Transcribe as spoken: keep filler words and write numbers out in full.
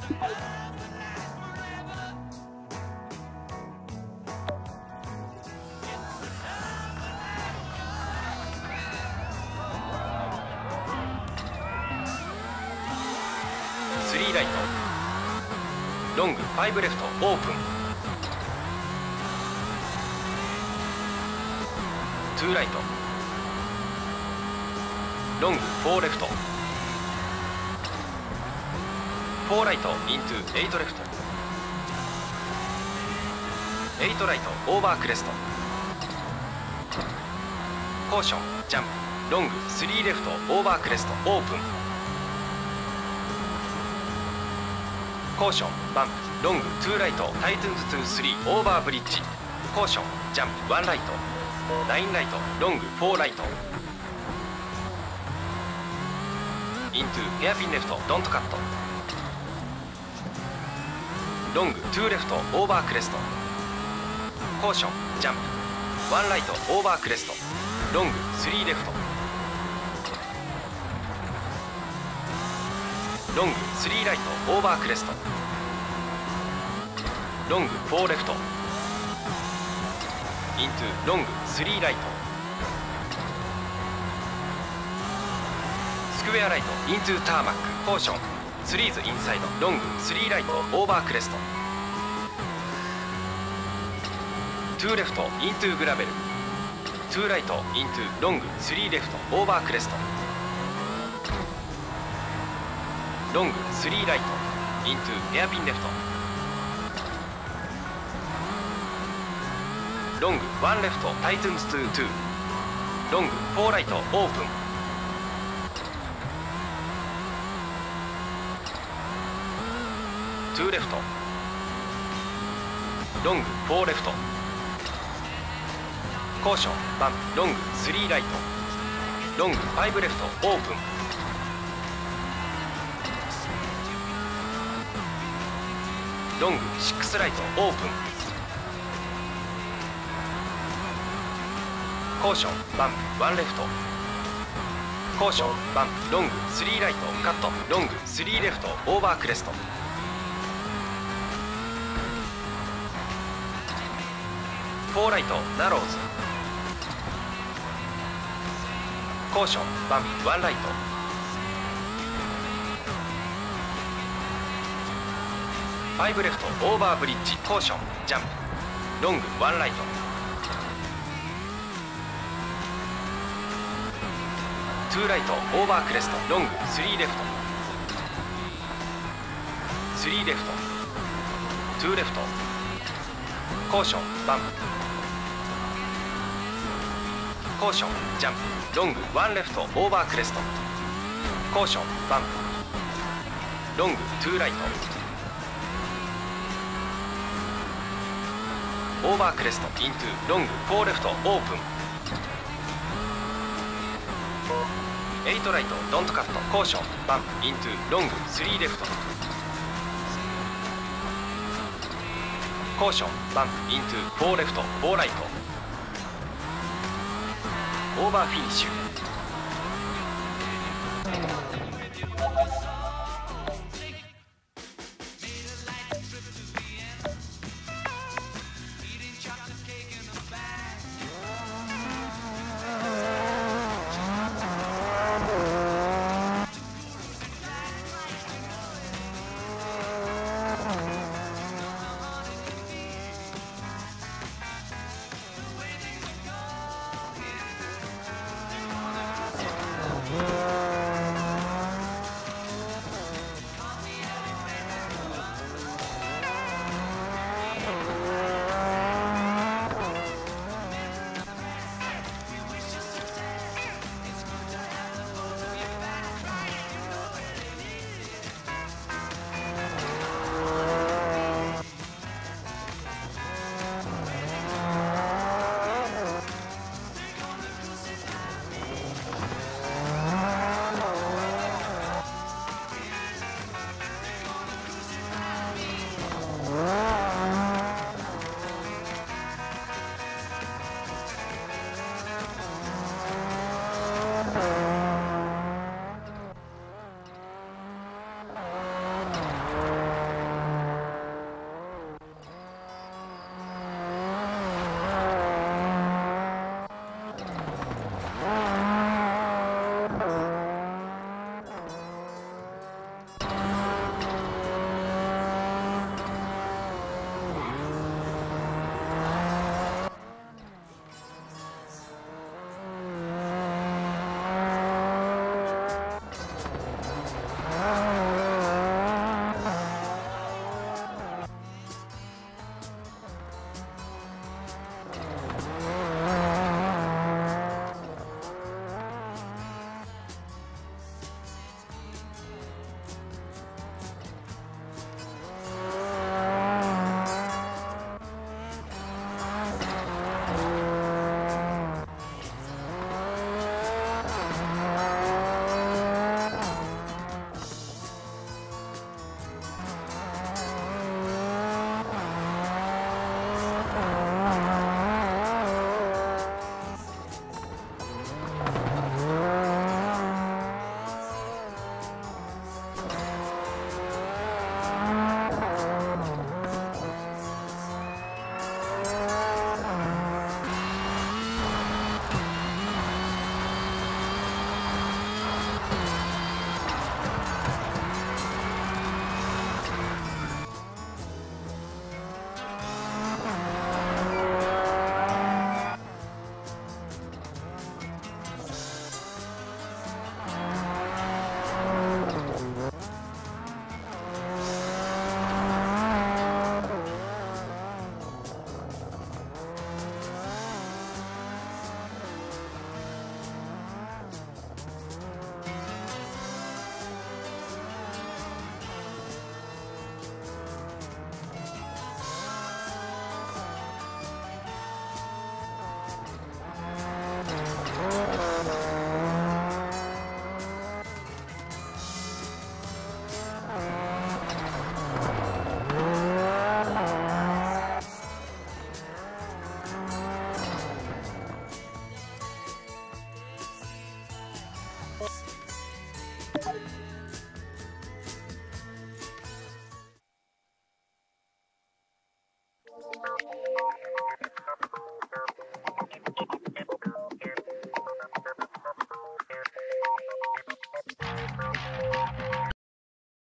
スリーライト、ロングファイブレフトオープン、ツーライト、ロングフォーレフト、フォーライトイントゥエイトレフト、エイトライトオーバークレスト、コーションジャンプ、ロングスリーレフトオーバークレストオープン、コーションバンプ、ロングツーライトタイトゥンズツースリーオーバーブリッジ、コーションジャンプワンライト、ナインライトロングフォーライト、イントゥヘアピンレフトドントカット、ロングツーレフトオーバークレスト、コーションジャンプワンライトオーバークレスト、ロングスリーレフト、ロングスリーライトオーバークレスト、ロングフォーレフトイントゥロングスリーライト、スクエアライトイントゥターマック、コーションスリーズインサイド、ロングスリーライトオーバークレスト、ツーレフトイントゥグラベル、ツーライトイントゥロングスリーレフトオーバークレスト、ロングスリーライトイントゥエアピンレフト、ロングワンレフトタイトゥンズツーツー、ロングフォーライトオープン、ツーレフト、ロングフォーレフト、コーションバンプ、ロングスリーライト、ロングファイブレフトオープン、ロングシックスライトオープン、コーションバンプワンレフト、コーションバンプロングスリーライトカット、ロングスリーレフトオーバークレスト、フォーライトナローズ、コーションバンプワンライト、ファイブレフトオーバーブリッジ、コーションジャンプロングワンライト、ツーライトオーバークレスト、ロングスリーレフト、スリーレフト、ツーレフト、コーションバンプ、コーションジャンプロングワンレフトオーバークレスト、コーションバンプ、ロングツーライトオーバークレストイントゥロングフォーレフトオープン、エイトライトドントカット、コーションバンプイントゥロングスリーレフト、コーションバンプイントゥフォーレフトフォーライト、オーバーフィニッシュ。